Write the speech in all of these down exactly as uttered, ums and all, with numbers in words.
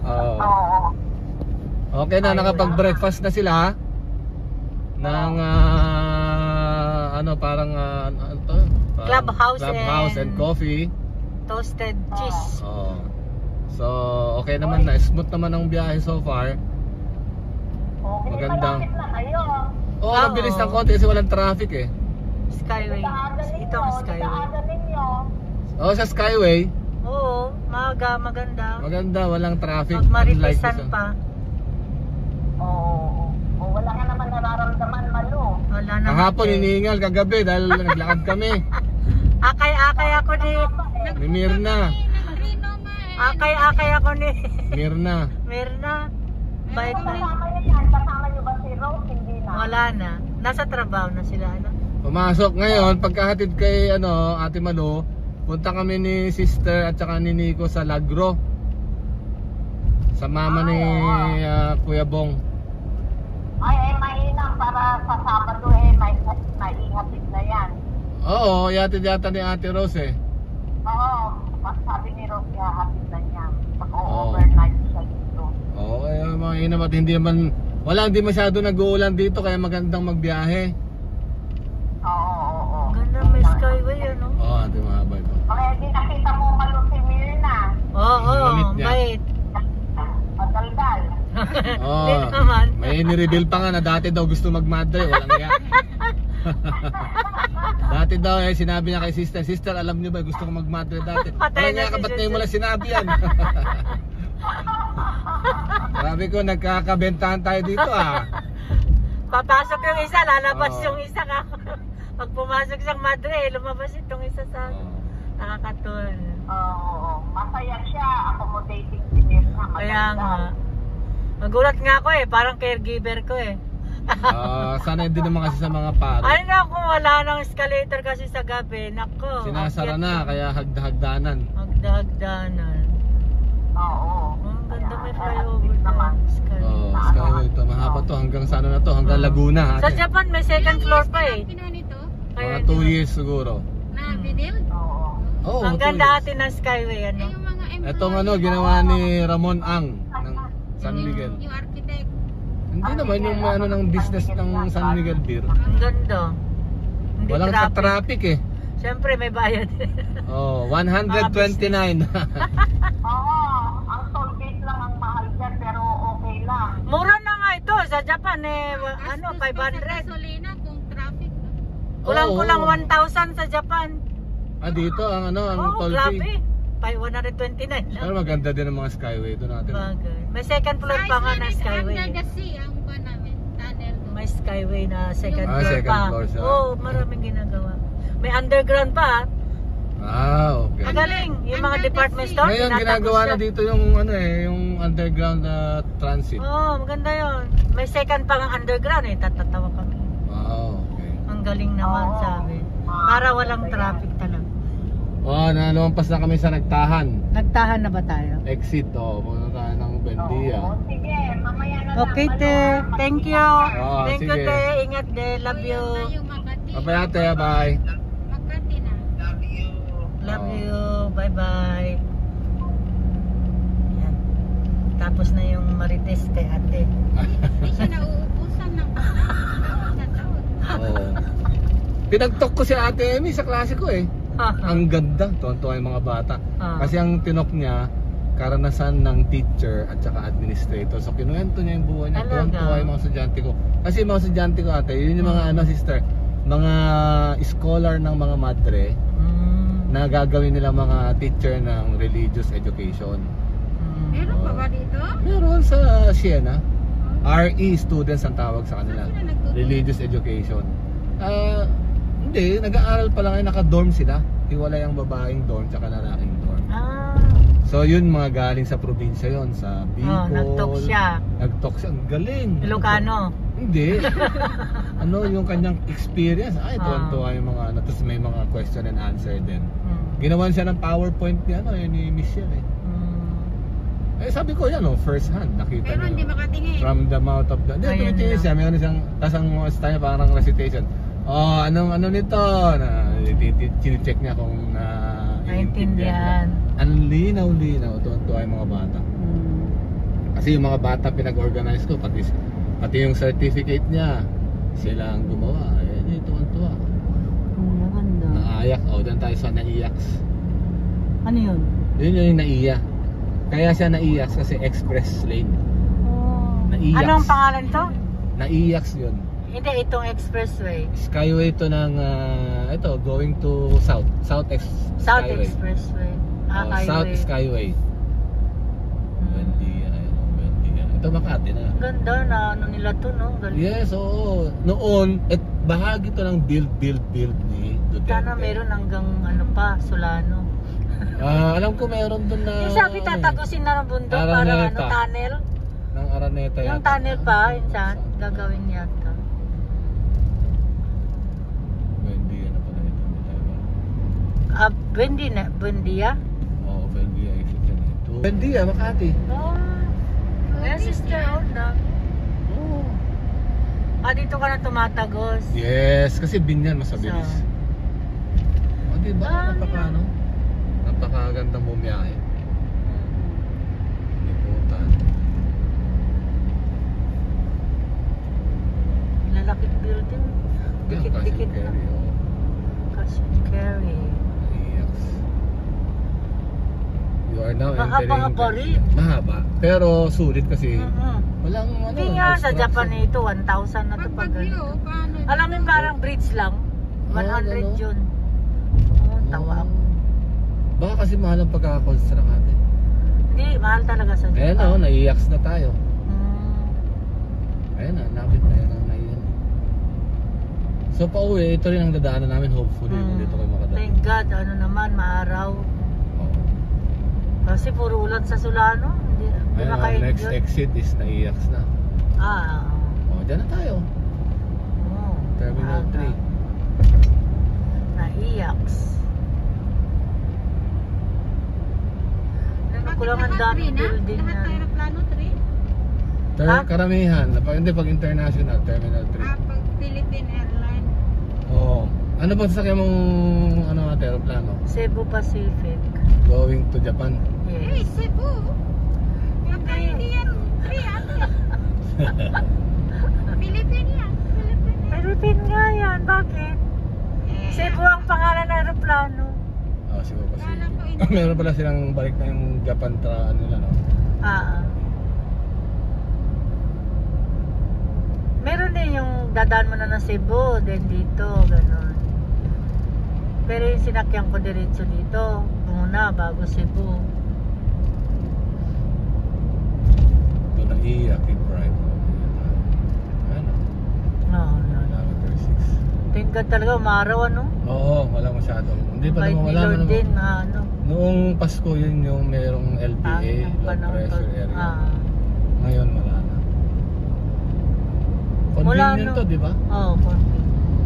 Oo. Oo. Okay na, Ayun nakapag-breakfast na sila ng ah, ano parang ah, ano to? Parang Clubhouse clubhouse and, and- coffee. Toasted cheese. Oo. So, okay naman na. Smooth naman ang biyahe so far. Okay, Magandang. malapit na kayo. Oo, Oo. mabilis ng konti kasi walang traffic eh. Skyway. Ito ang Skyway. Oo, sa Skyway, Oo, maga, maganda. maganda, walang traffic. Magmaripisan Unlike pa. Oo. O wala ka naman nararamdaman, Malo. Wala na. Kahapon iniingal kagabi dahil naglakad kami. Akay-akay ako ni... Ni Mirna. Akay-akay ako ni... Mirna. Mirna. Bait na. Kasama niyo yan. Kasama niyo ba si Rose? Hindi na. Wala na. Nasa trabaho na sila. Ano? Pumasok ngayon, pagkahatid kay ano, Ate Malu, punta kami ni Sister at saka ni Nico sa Lagro. Sa mama ni ah, Kuya Bong. Ay, ay, mainam para sa Sabado eh, may, may ihatid na yan. Oo, yatid yata ni Ate Rose eh. Oo, sabi ni Rose, ihatid na niya. Oo. Pag-overnight siya dito. Oo, kaya mga inam at hindi naman, wala hindi masyado nag-uulan dito kaya magandang magbiyahe. Oo, oo, oo. Ganda, may Skyway ano? Oo, ate mahaba ito. Okay, di nakita mo Malo si Mirna. Oo, Ang lamit niya. bait. Madaldal. Oo, Bait naman. may nireveal pa nga na dati daw gusto mag-madre, walang iya. Dati daw eh, sinabi niya kay sister, sister alam niyo ba gusto ko mag-madre dati? Patay Walang na iya ka, si ba't sister. ngayon mo lang sinabi yan? Sabi ko, nagkakabentahan tayo dito ah. Papasok yung isa, lalabas Oo. yung isa ka. Pag pumasok siyang madre, lumabas itong isa sa Oo. nakakatulong. Oo, oo. Masaya siya, accommodating si Mirna. Kaya nga. Magulat nga ako eh, parang caregiver ko eh. Ah, sana din naman kasi sa mga paro. Ay naku, wala nang escalator kasi sa gabi. Nako. Sinasara akyat na, ka. kaya hagda-hagdanan. Magdahagdanan. Oo. Ang ganda, may Kaya, flyover at naman. least Oh, Skyway ito, mahaba to hanggang sa ano na to, hanggang Oo. Laguna. Sa Ate. Japan, may second floor pa eh. Kinuha nito Kaya Mga two years siguro. na binil. Oo. Oo, ang two ganda years. atin ng Skyway, Ay, ano? yung mga employee. Etong ano, ginawa ni Ramon Ang ng San Miguel. Yung architect. Hindi naman yung ano ng business ng San Miguel Beer. Ang ganda. Hindi Walang traffic. traffic eh. Siyempre, may bayad. Oh, one twenty-nine. Oo. Ang toll gate lang ang mahal dyan, pero okay lang. Mura na nga ito sa Japan eh. wa- Ano, Gastos pa five sa hundred. gasolina kung traffic. Kulang-kulang Oo. one thousand sa Japan. Ah, dito ang ano, ang Oo, toll grabe. fee. Five- one twenty-nine Pero lang. maganda din ang mga Skyway ito natin. Bagay. May second floor pa nga na Skyway. Under the sea ang pa namin. Tunnel ko. May Skyway na second Ah, floor second pa. floor siya. Oo, maraming ginagawa. May underground pa. Ah, okay. Ang galing. Yung mga Under the department sea. store, Ngayon tinatapos ginagawa na siya. dito yung ano eh, yung underground na transit. Oo, oh, maganda yun. May second pa nga underground eh. Tatatawa kami. Wow, okay. Ang galing naman, Oo. sabi. Para walang traffic talaga. Oh, nalumpas na kami sa Nagtahan. Nagtahan na ba tayo? Exit, oh, puno tayo ng Buendia. Oo. Sige, mamaya na lang. Okay, Malo, te. ha? Thank you. Oo, Thank you, sige. te. Ingat, te. Love you. Na yung Makati. Bye ate, bye. Makati na. Love Oo. you. Bye-bye. Yan. Tapos na yung Marites kay ate. Hindi siya nauubusan ng sa taon. Oo. Pinagtok ko si Ate Emmy sa klase ko eh. Ang ganda, tuwan-tuwa yung mga bata. Ah. Kasi ang tinok niya, karanasan ng teacher at saka administrator. So kinuwento niya yung buhay niya, Talaga? tuwan-tuwa yung mga estudyante ko. Kasi yung mga estudyante ko ate, yun yung mga ano sister, mga scholar ng mga madre Mm. na gagawin nila mga teacher ng religious education. Mm. Meron pa ba dito? Meron sa Siena, R E students ang tawag sa kanila. Saan sila nagtuturo? Religious education. Ah, hindi, nag-aaral pa lang ngayon, naka-dorm sila. Hiwalay ang babaeng dorm tsaka lalaking dorm. Ah. So yun mga galing sa probinsya yon, sa Bicol. Oh, nag-talk siya. Nag-talk siya, ang galing. Ilocano. Hindi. Ano yung kanyang experience? Ay, Ah. tuwan-tuwa yung mga ano, tapos may mga question and answer din. Mm. Ginawan siya ng PowerPoint ni ano, eh, ni Michelle eh. Mm. Eh sabi ko yan, oh, first hand, nakita Pero niyo. hindi makatingin. From the mouth of the... Hindi, Ayan tumitingin lang. siya. Mayroon isang... Tapos ang mga style parang recitation. Oh, anong ano nito? Na, chine-check niya kung na... Naintindihan. Ang linaw-linaw. Tuwan-tuwa yung mga bata. Mm. Kasi yung mga bata pinag-organize ko, pati, pati yung certificate niya, sila ang gumawa. Eh, tuwan-tuwa. Ang maganda. Naiyak. O, dyan tayo sa naiyak. Ano yun? Yun yung naiyak. Kaya siya naiyak kasi express lane. Oh. Naiyak. Anong pangalan to? Naiyak yun. Hindi, itong expressway. Skyway to ng, ah, ito, going to South. South Ex South Skyway. Expressway. Ah, Oh, highway. South Skyway. Buendia, ayun, Buendia. Ito Makati na. Ganda na ano nila to, no? Galing. Yes, oo. Noon, at bahagi to ng build, build, build ni Duterte. Sana meron hanggang ano pa, Solano. Ah, alam ko meron doon na... Yung sabi ano eh, tatagusin na ng bundok, Araneta. parang ano, tunnel. ng Araneta yata. Yung tunnel pa, yun saan, Saan? gagawin yata. Buendia na pala ito. Ah, Buendia na, Buendia? Oo, Buendia exit yan ito. Buendia, Makati. Oh. Ayan, sister, oh, na. Oo. Ah, dito ka na tumatagos. Yes, kasi binyan mas mabilis. So, O, diba? Ah, Napaka ano? Napakagandang bumiyahe. Liputan. lalakit building. Dikit-dikit na. Carry, oh. Cash and carry. Yes. You are now Mahaba-haba entering rin. Mahaba. Pero sulit kasi Mm-hmm. walang ano. Hindi nga, sa obstruction. Japan ito, one thousand na ito Pag pag bagyo, ganito. paano? Alam mo, parang bridge lang. Ah, one hundred ganun? yun. Oo, tawa ako. Baka kasi mahal ang pagkakakonstruct natin. Hindi, mahal talaga sa Japan. Ayan o, naiiyaks na tayo. Mm. Ayan na, napit na yan ang naiyan. So pauwi, ito rin ang dadaanan namin hopefully kung Mm. dito kayo makadaan. Thank God, ano naman, maaraw. Oo. Kasi puro ulan sa Solano. Hindi, hindi Ayan, ang makaenjoy. next exit is naiiyaks na. Ah, O, dyan na tayo. oo. Terminal Aga. three. Naiyaks. Ano ko lang ang Lahat daming three na? building Lahat na. tayo na plano three? Ter Ha? Karamihan, pag, hindi pag international, Terminal three. Ah, pag Philippine Airlines. Oo. Ano bang sasakyan mong ano ate, aeroplano? Cebu Pacific. Going to Japan. Eh, Yes. Cebu. Yung hindi yan. Free ate. Philippine yan. Philippine yan. Philippine nga yan. Bakit? Eh, Cebu ang pangalan ng aeroplano. Ah, siguro kasi. Kala ko hindi. Meron pala silang balik na yung Japan tra ano nila, no? Ah. Meron din yung dadaan mo na ng Cebu, then dito, ganun. Pero yung sinakyan ko diretso dito, muna, bago Cebu. Ito na iiyak, keep right. Ano? No, no. Kilometer six. Thank God talaga, umaraw, ano? Oo, wala masyadong. Hindi pa Bait naman ni wala Lord naman. din, na ano. Noong Pasko yun yung merong L P A, Ang low panahon pressure to. area. Ah. Ngayon wala na. Wala Convenient na. to, di ba? Oo, oh, convenient.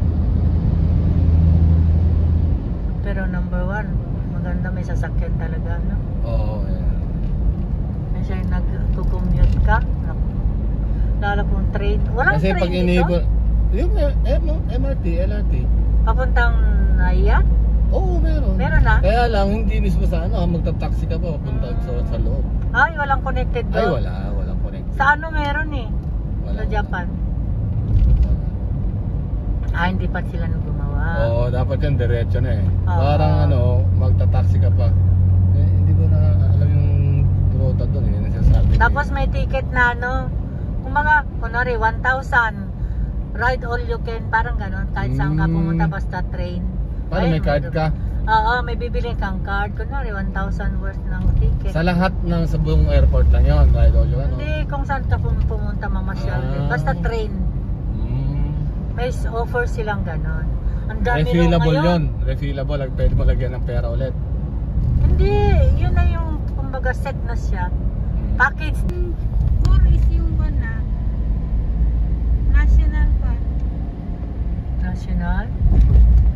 Pero number one, maganda may sasakyan talaga, no? Oo, yeah. Kasi nag-commute ka, naku. Lalo kung train. Walang Kasi train pag dito? enable, yung M- M R T, L R T. Papuntang Naya? Oo, meron. Meron na? Kaya lang, hindi mismo sa ano, magta-taxi ka pa papunta sa, sa loob. Ay, walang connected doon. Ay, wala. Walang connect. Sa ano meron eh? Wala, Sa wala. Japan. Wala. Ah, hindi pa sila nang gumawa. Oo, dapat yan diretso na eh. Oo. Parang ano, magta-taxi ka pa. Eh, hindi ko na alam yung ruta doon eh. Nasasabi ko Tapos eh. may ticket na ano, kumbaga, kunwari, one thousand. Ride all you can, parang ganon. Kahit saan ka Mm. pumunta, basta train. Paano, may card ka? Oo, may bibili kang card. Kunwari, one thousand worth ng ticket. Sa lahat ng sa buong airport lang yun, ride all you ano? Hindi, kung saan ka pum- pumunta, mamasyal din. Ah. Basta train. Mm. May s- offer silang ganon. Ang dami nung Refillable ngayon. yun. Refillable, like, pwede mo lagyan ng pera ulit. Hindi, yun na yung, kumbaga, set na siya. Mm. Package. Four is yung one na. National Park. National.